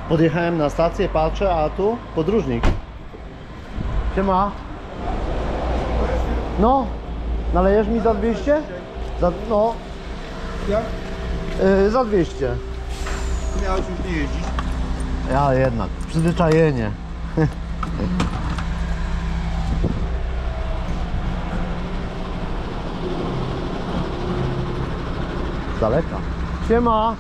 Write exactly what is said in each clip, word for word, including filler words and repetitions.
Podjechałem na stację, patrzę, a tu podróżnik. Siema. No, nalejesz mi za dwieście? Za, no. Jak? Yy, za dwieście. Miałeś już nie jeździć. Ja jednak, przyzwyczajenie. Z daleka. Siema.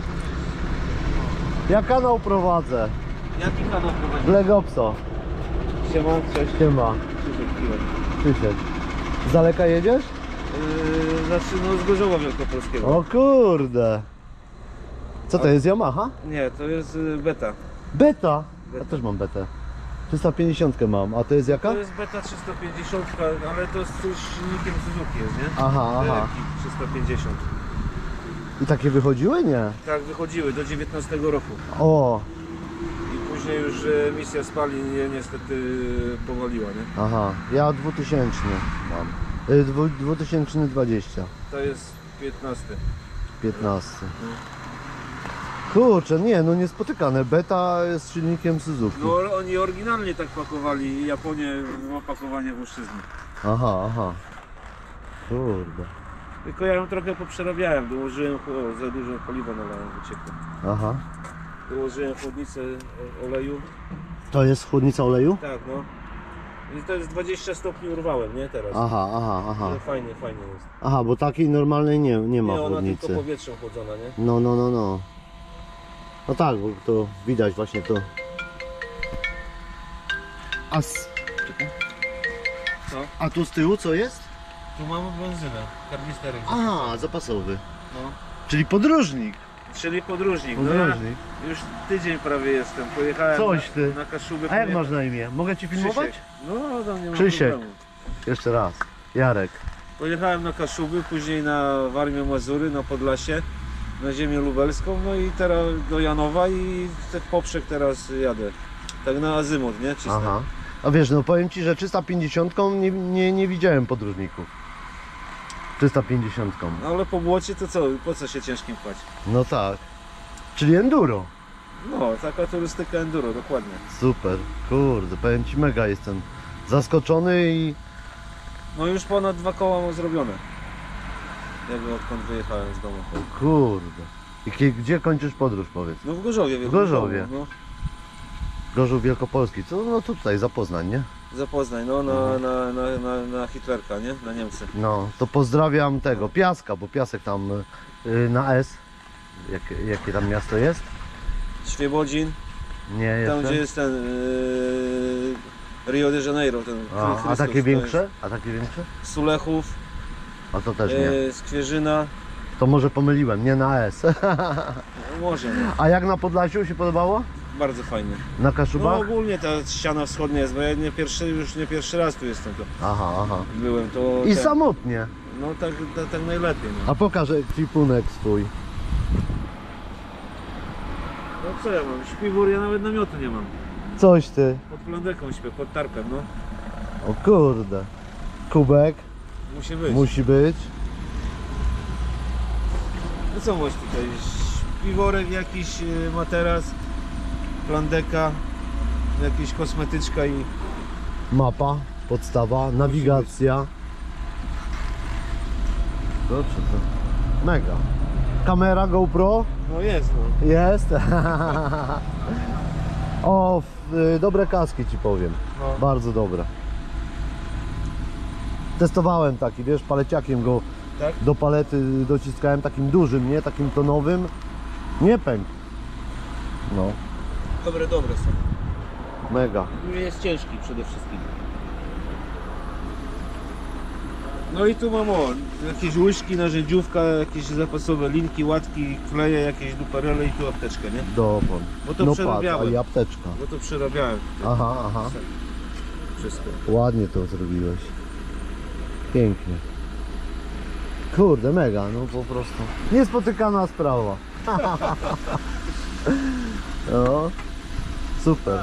Ja kanał prowadzę. Jaki kanał prowadzisz? Legopso. Siema, cześć. Siema. Krzysiek. Z daleka jedziesz? Yy, znaczy no z Gorzowa Wielkopolskiego. O kurde. Co to jest, Yamaha? Nie, to jest y, beta. Beta. Ja Beta. też mam betę. trzysta pięćdziesiąt mam, a to jest jaka? To jest beta trzysta pięćdziesiąt, ale to z silnikiem Suzuki jest, nie? Aha, aha. trzysta pięćdziesiąt. I takie wychodziły? Nie. Tak, wychodziły do dziewiętnastego roku. O, I później już y, misja spalin je niestety powaliła, nie? aha. Ja dwutysięczny mam. Y, dwu- dwa tysiące dwudziesty. To jest piętnasty. piętnasty. Kurczę, nie, no niespotykane. Beta z silnikiem Suzuki. No oni oryginalnie tak pakowali Japonię w opakowanie włoszczyzny. Aha, aha. Kurde. Tylko ja ją trochę poprzerabiałem, dołożyłem, o, za dużo paliwa nalałem, wyciekło. Aha. Dołożyłem chłodnicę o- oleju. To jest chłodnica oleju? Tak, no. I to jest dwadzieścia stopni urwałem, nie teraz. Aha, aha, aha. Ale fajnie, fajnie jest. Aha, bo takiej normalnej nie, nie ma Nie, ona chłodnicy. tylko powietrzem chłodzona, nie? No, no, no, no. No tak, bo to widać właśnie to. A, z... Co? A tu z tyłu co jest? Tu mamy benzynę, karnisterek. Aha, zapasowy. No. Czyli podróżnik. Czyli podróżnik. No Podróżnik. ja już tydzień prawie jestem. Pojechałem Coś na, ty. na Kaszubę. A jak pojecha- masz na imię? Mogę ci filmować? Krzysiek. No, tam nie ma Krzysiek. problemu. Jeszcze raz. Jarek. Pojechałem na Kaszuby, później na Warmię Mazury, na Podlasie, na ziemię lubelską, no i teraz do Janowa i w poprzek teraz jadę. Tak na azymut, nie? Czysto. Aha. A wiesz, no powiem ci, że trzysta pięćdziesiąt nie, nie, nie widziałem podróżników. trzysta pięćdziesiąt. No ale po błocie to co? Po co się ciężkim pchać? No tak. Czyli enduro. No, taka turystyka enduro, dokładnie. Super. Kurde, powiem ci, mega jestem zaskoczony i... No już ponad dwa koła mam zrobione. Jak odkąd wyjechałem z domu. Kurde. I kie- gdzie kończysz podróż, powiedz? No w Gorzowie. W Gorzowie. No, Gorzów Wielkopolski. Co? No tutaj, za Poznań, nie? za Poznań, no na, na, na, na, na Hitlerka, nie? Na Niemcy. No, to pozdrawiam tego, Piaska, bo Piasek tam y, na S. Jak, jakie tam miasto jest? Świebodzin, Nie, tam jeszcze? gdzie jest ten yy, Rio de Janeiro, ten A, a Chrystus, takie to większe? A takie większe? jest Sulechów, A to też nie. yy, Skwierzyna, To może pomyliłem, nie na S. no może, no. A jak na Podlasiu się podobało? Bardzo fajnie. Na No Kaszubach? ogólnie ta ściana wschodnia jest, bo ja nie pierwszy, już nie pierwszy raz tu jestem, to Aha, aha. byłem, to I ten, samotnie. no tak, tak, tak najlepiej, no. A pokażę ekwipunek swój. No co ja mam, śpiwór, ja nawet namiotu nie mam. Coś ty. Pod plandeką śpię, pod tarpem, no. O kurde. Kubek Musi być. musi być. No co masz tutaj? Śpiworek jakiś, y, materac, plandeka, jakaś kosmetyczka i... Mapa, podstawa, nawigacja. Dobrze to. Mega. Kamera GoPro No jest, no. jest. O, f- y, dobre kaski ci powiem. No. Bardzo dobre. Testowałem taki, wiesz, paleciakiem go Tak? do palety dociskałem, takim dużym, nie? Takim tonowym. Nie pękł. No, Dobre, dobre są. mega. Nie jest ciężki przede wszystkim. No i tu mam o, jakieś łyżki, narzędziówka, jakieś zapasowe linki, łatki, kleje, jakieś duperele i tu apteczkę, nie? Dopon. Bo to No patrz, a przerabiałem. i apteczka. Bo to przerabiałem Aha, aha. wszystko. Ładnie to zrobiłeś. Pięknie. Kurde, mega, no po prostu. Niespotykana sprawa. No. Super,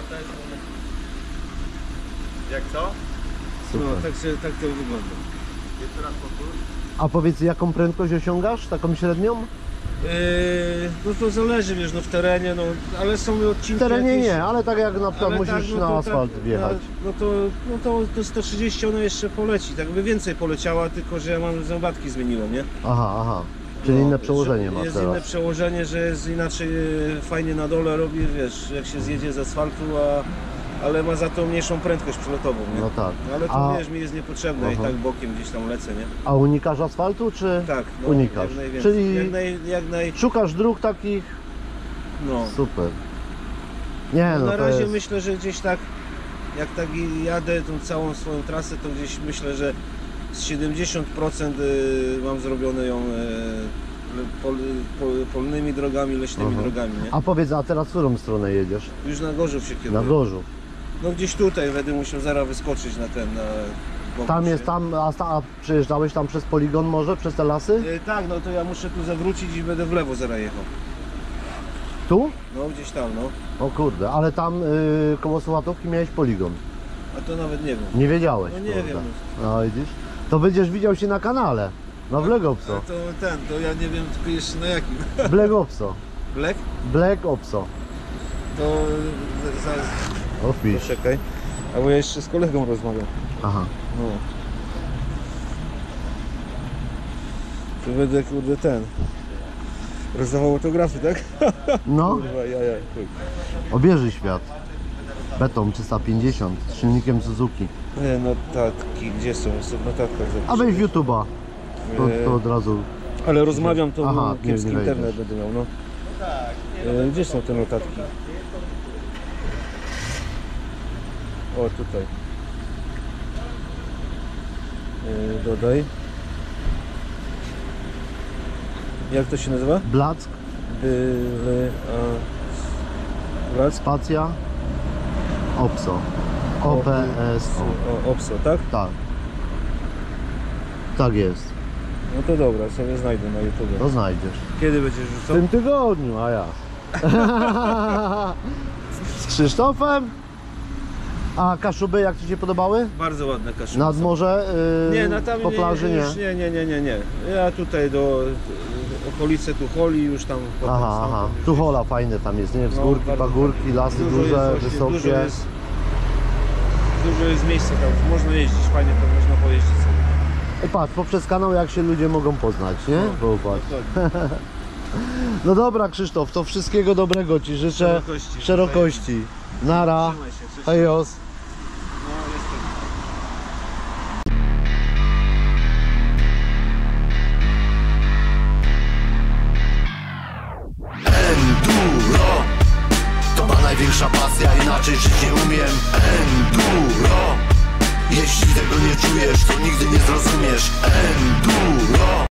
Jak co? No, super. tak, się, tak to wygląda. Jeszcze raz powtórz. A powiedz, jaką prędkość osiągasz? Taką średnią? Yy, no to zależy, wiesz, no w terenie, no, ale są odcinki W terenie jakieś, nie, ale tak jak na przykład ale musisz tak, no na to asfalt tak, wjechać. No, no, to, no to, to sto trzydzieści ona jeszcze poleci, tak by więcej poleciała, tylko że ja mam zębatki zmieniłem, nie? Aha, aha. Czyli No, inne przełożenie że ma Jest inne teraz. przełożenie, że jest inaczej e, fajnie na dole robi, wiesz, jak się zjedzie z asfaltu, a, ale ma za to mniejszą prędkość przelotową, nie? No tak. Ale to A- wiesz, mi jest niepotrzebne i Aha. tak bokiem gdzieś tam lecę, nie? A unikasz asfaltu, czy Tak, no, unikasz? jak najwięcej. Czyli Jak naj, jak naj, szukasz dróg takich, no. super. Nie no, Na to razie jest... myślę, że gdzieś tak, jak tak jadę tą całą swoją trasę, to gdzieś myślę, że z siedemdziesiąt procent y, mam zrobione ją y, pol, pol, polnymi drogami, leśnymi Aha. drogami, nie? A powiedz, a teraz w którą stronę jedziesz? Już na Gorzów się Na kieruję. Gorzów. No gdzieś tutaj będę musiał zaraz wyskoczyć na ten, na boku Tam się. jest, tam, a, sta- a przejeżdżałeś tam przez poligon może, przez te lasy? Y, tak, no to ja muszę tu zawrócić i będę w lewo zaraz jechał. Tu? No gdzieś tam, no. O kurde, ale tam y, koło Słuchatówki miałeś poligon. A to nawet nie wiem. Nie wiedziałeś, No nie kurde. wiem. No widzisz? To będziesz widział się na kanale. Na Black A Opso. to ten, to ja nie wiem tylko jeszcze na jakim. Black Opso. Black? Black Opso. To za, O fish. Poczekaj, a bo ja jeszcze z kolegą rozmawiam. Aha. No. To będę kurde ten. Rozdawał autografy, tak? No, Kurwa, ja, ja, chuj. obieży świat. Beton trzysta pięćdziesiąt z silnikiem Suzuki. Nie, notatki, gdzie są? Są w notatkach A zapisane. weź w YouTube'a. To, to od razu. Ale rozmawiam, to Aha, nie- kiepski nie internet wejdziesz. będę miał, no. E, Gdzie są te notatki? O, tutaj. E, Dodaj. Jak to się nazywa? Black, Byle... A... Wrac? spacja, Opso. O P S O. O, Opso, tak? Tak. Tak jest. No to dobra, sobie znajdę na YouTube. To znajdziesz. Kiedy będziesz W rzucał? tym tygodniu, a ja. Z Krzysztofem. A Kaszuby jak Ci się podobały? Bardzo ładne kaszubki. Nad morze, yy, Nie, na tam po plaży nie? już nie, nie, nie, nie, nie. Ja tutaj do y, okolice Tucholi już tam potem Aha, stamtąd aha. już Tuchola fajne tam jest, nie? Wzgórki, No, bardzo pagórki, lasy dużo duże, jest właśnie, wysokie. Dużo jest, dużo jest miejsca tam, można jeździć, fajnie tam można pojeździć sobie. I patrz, poprzez kanał jak się ludzie mogą poznać, nie? Bo patrz. Dokładnie. No dobra Krzysztof, to wszystkiego dobrego Ci życzę. Szerokości. Szerokości. Nara. Trzymaj się, cześć. Hejos. No, jestem. Enduro to ma największa pasja, inaczej żyć nie umiem. Enduro jeśli tego nie czujesz, to nigdy nie zrozumiesz.